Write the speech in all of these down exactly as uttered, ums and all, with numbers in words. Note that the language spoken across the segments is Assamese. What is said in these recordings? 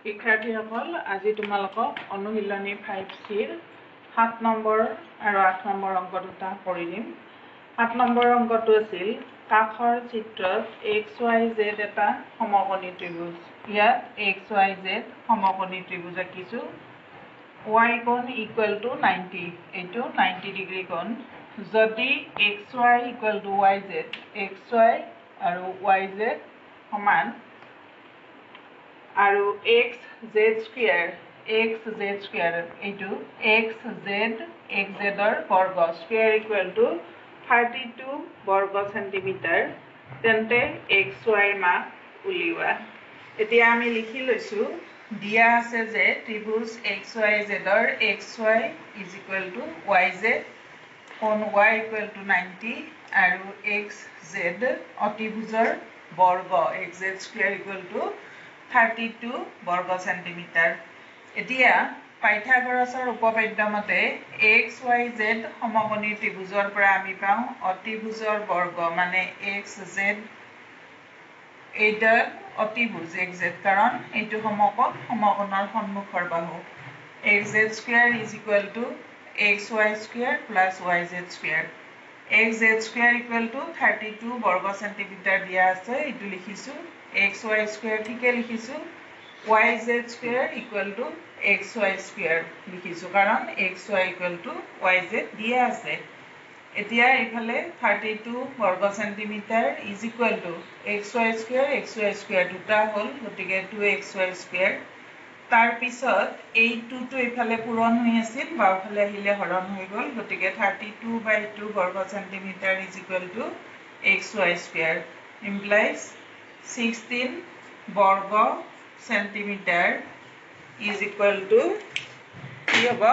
শিক্ষাৰ্থীসকল আজি তোমালোকক অনুশীলনী ফাইভ চিৰ সাত নম্বৰ আৰু আঠ নম্বৰ অংক দুটা কৰি দিম। সাত নম্বৰ অংকটো আছিল কাষৰ চিত্ৰত এক্স ৱাই জেড এটা সমকোণী ত্ৰিভুজ। ইয়াত এক্স ৱাই জেড সমকোণী ত্ৰিভুজ আঁকিছোঁ। ৱাই কোণ ইকুৱেল টু নাইণ্টি, এইটো নাইণ্টি ডিগ্ৰী কোণ। যদি X Y equal to Y Z, X Y আৰু ৱাই জেড সমান আৰু X Z square, X Z square এইটো এক্স জেড এক্স জেডৰ বৰ্গ square equal to thirty two বৰ্গ চেণ্টিমিটাৰ, তেন্তে এক্স ৱাইৰ মান উলিওৱা। এতিয়া আমি লিখি লৈছোঁ, দিয়া আছে যে ত্ৰিভুজ এক্স ৱাই জেডৰ X Y is equal to Y Z, কোণ ৱাই ইকুৱেল টু নাইণ্টি আৰু এক্স জেড অতিভুজৰ বৰ্গ X Z square equal to thirty two বৰ্গ চেণ্টিমিটাৰ। এতিয়া পাইথাগোৰাছৰ উপপাদ্য মতে এক্স ৱাই জেড সমকোণী ত্ৰিভুজৰ পৰা আমি পাওঁ অতিভুজৰ বৰ্গ মানে এক্স জেড, এইডাল অতিভুজ এক্স জেড কাৰণ এইটো সমকোণ, সমকোণৰ সন্মুখৰ বাহু। X Z square is equal to X Y square plus Y Z square. X Z square equal to thirty two বৰ্গ চেণ্টিমিটাৰ দিয়া আছে, এইটো লিখিছোঁ। এক্স ৱাই স্কুৱেৰ ঠিকে লিখিছোঁ। Y Z square equal to X Y square লিখিছোঁ কাৰণ X Y equal to Y Z দিয়া আছে। এতিয়া এইফালে থাৰ্টি টু বৰ্গ centimetre is equal to X Y square X Y square দুটা হ'ল, গতিকে টু এক্স ৱাই স্কুৱেৰ। তাৰপিছত এই টুটো এইফালে পূৰণ হৈ আছিল, বাওঁফালে আহিলে হৰণ হৈ গ'ল, গতিকে থাৰ্টি টু বাই টু বৰ্গ centimetre is equal to X Y square implies sixteen বৰ্গ চেণ্টিমিটাৰ ইজ ইকুৱেল টু কি হ'ব,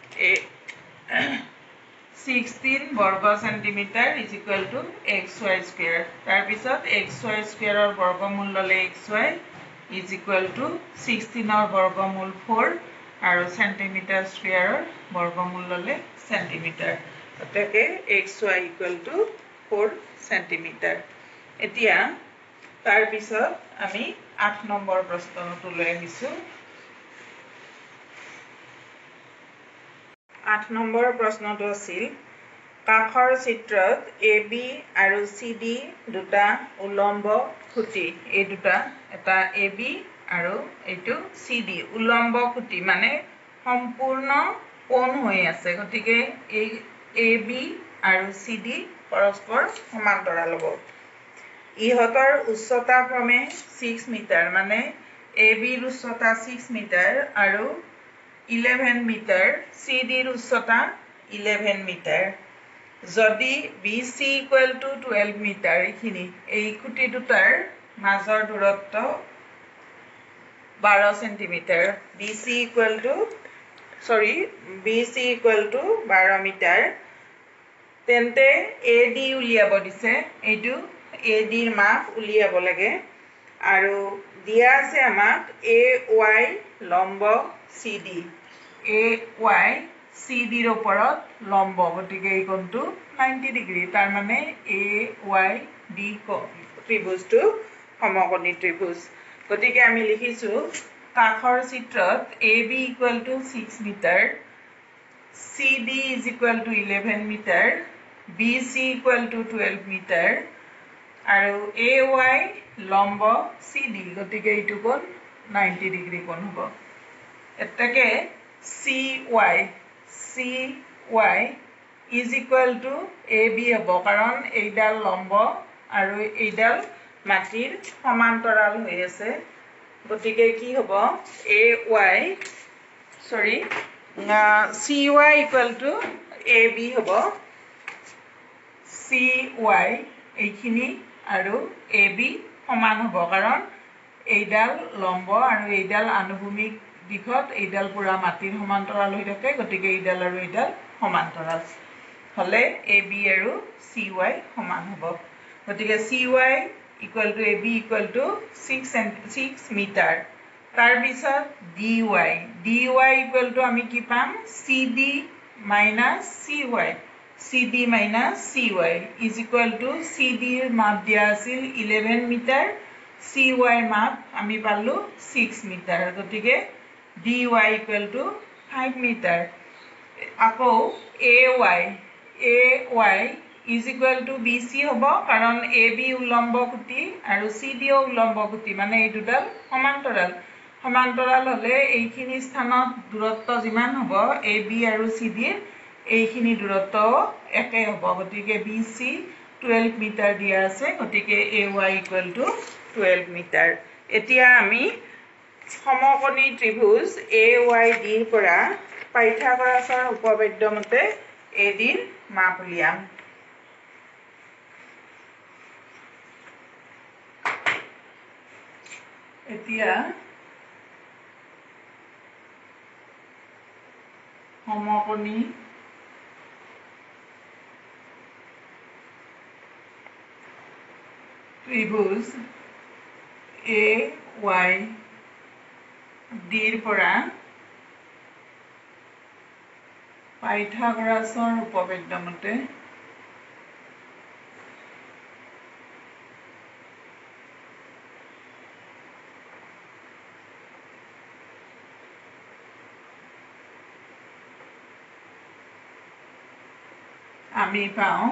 ছিক্সটিন বৰ্গ centimetre is equal to X Y square. তাৰপিছত এক্স ৱাই স্কুৱেৰৰ বৰ্গমূল ল'লে X Y is equal to ছিক্সটিনৰ বৰ্গমূল ফ'ৰ আৰু চেণ্টিমিটাৰ স্কুৱেৰৰ বৰ্গমূল ল'লে চেণ্টিমিটাৰ, গতিকে X Y equal to four centimetre. এতিয়া তাৰপিছত আমি আঠ নম্বৰ প্ৰশ্নটো লৈ আহিছোঁ। আঠ নম্বৰ প্ৰশ্নটো আছিল কাষৰ চিত্ৰত এ বি আৰু চি ডি দুটা উলম্ব খুঁটি, এই দুটা এটা এ বি আৰু এইটো চি ডি উলম্ব খুঁটি মানে সম্পূৰ্ণ কোণ হৈ আছে, গতিকে এই এ বি আৰু চি ডি পৰস্পৰ সমান্তৰাল হ'ব। ইহঁতৰ উচ্চতা ক্ৰমে ছিক্স মিটাৰ মানে এ বিৰ উচ্চতা ছিক্স মিটাৰ আৰু ইলেভেন মিটাৰ, চি ডিৰ উচ্চতা ইলেভেন মিটাৰ। যদি B C equal to twelve metre, এইখিনি এই খুঁটি দুটাৰ মাজৰ দূৰত্ব বাৰ centimetre, B C equal to sorry B C equal to বাৰ মিটাৰ, তেন্তে এ ডি উলিয়াব দিছে, এইটো এ ডিৰ মাপ উলিয়াব লাগে। আৰু দিয়া আছে আমাক এ ৱাই লম্ব C D, A Y C ডিৰ ওপৰত লম্ব, গতিকে এই কোণটো নাইণ্টি ডিগ্ৰী, তাৰমানে এ ৱাই ডি ত্ৰিভুজটো সমকোণী ত্ৰিভুজ। গতিকে আমি লিখিছোঁ কাষৰ চিত্ৰত A B equal to six metre, C D is equal to eleven metre, B C equal to twelve metre আৰু এ ৱাই লম্ব চি ডি, গতিকে এইটো কোণ নাইণ্টি ডিগ্ৰী কোণ হ'ব। এতেকে C Y, C Y is equal to A B হ'ব কাৰণ এইডাল লম্ব আৰু এইডাল মাটিৰ সমান্তৰাল হৈ আছে, গতিকে কি হ'ব A Y sorry C Y equal to A B হ'ব। চি ৱাই এইখিনি আৰু এ বি সমান হ'ব কাৰণ এইডাল লম্ব আৰু এইডাল আনুভূমিক দিশত, এইডাল পুৰা মাটিৰ সমান্তৰাল হৈ থাকে, গতিকে এইডাল আৰু এইডাল সমান্তৰাল হ'লে এ বি আৰু চি ৱাই সমান হ'ব। গতিকে C Y equal to A B equal to six six metre. তাৰপিছত D Y, D Y equal to আমি কি পাম, C D minus C Y, C D minus C Y is equal to C ডিৰ মাপ দিয়া আছিল ইলেভেন মিটাৰ, C Y মাপ আমি পালো six মিটাৰ গতিকে D Y equal to five metre আকৌ A Y A Y is equal to B C হ'ব কাৰণ A B উলম্ব খুঁটি আৰু C D উলম্ব খুঁটি মানে এই দুডাল সমান্তৰাল সমান্তৰাল হলে এইখিনি স্থানত দূৰত্ব যিমান হ'ব A B আৰু C D এইখিনি দূৰত্ব একে হ'ব গতিকে B C twelve মিটাৰ দিয়া আছে গতিকে A Y equal to twelve metre এতিয়া আমি সমকোণী ত্ৰিভুজ A Y D ৰ পৰা পাইথাগোৰাছৰ উপপাদ্য মতে A D ৰ মাপ উলিয়াম এতিয়া সমকোণী ত্ৰিভুজ A Y D ৰ পৰা পাইথাগোৰাছৰ উপপাদ্য মতে আমি পাওঁ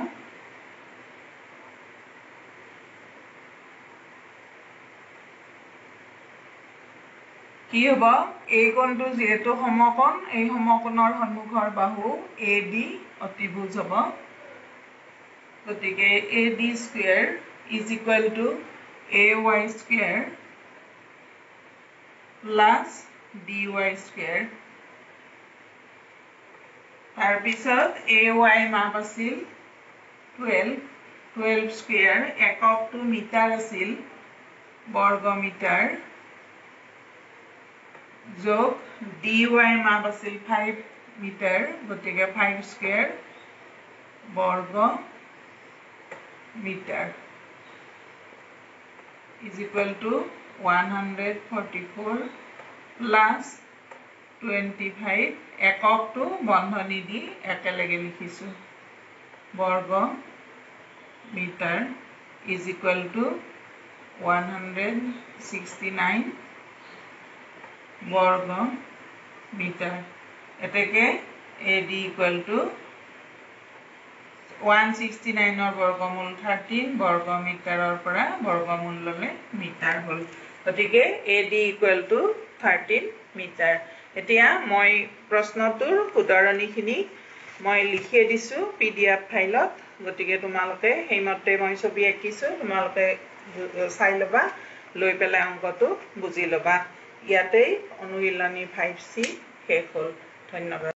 কি হ'ব এই কোণটো যেহেতু সমকোণ এই সমকোণৰ সন্মুখৰ বাহু A D অতিভুজ হ'ব গতিকে A D square is equal to A Y square plus D Y square তাৰ পিছত A Y মাপ আছিল twelve twelve স্কয়াৰ এককটো মিটাৰ আছিল বৰ্গ মিটাৰ যোগ D Y মাপ আছিল five মিটাৰ গতিকে five স্কয়াৰ বৰ্গ metre is equal to one hundred forty-four plus twenty-five এককটো বন্ধনী দি একেলগে লিখিছো বৰ্গ metre is equal to one hundred sixty-nine বৰ্গ মিটাৰ এতেকে A D equal to one hundred sixty-nine ৰ বৰ্গমূল thirteen বৰ্গ মিটাৰৰ পৰা বৰ্গমূল ললে মিটাৰ হল গতিকে A D equal to thirteen metre এতিয়া মই প্ৰশ্নটোৰ উদাহৰণিখিনি মই লিখি দিছো পিডিএফ ফাইলত গতিকে তোমালোকে হেইমতে মই ছবি আঁকিছো তোমালোকে চাই লবা লৈ পেলাই অংকটো বুজি লবা ইয়াতে অনুশীলনী five C শেষ হল ধন্যবাদ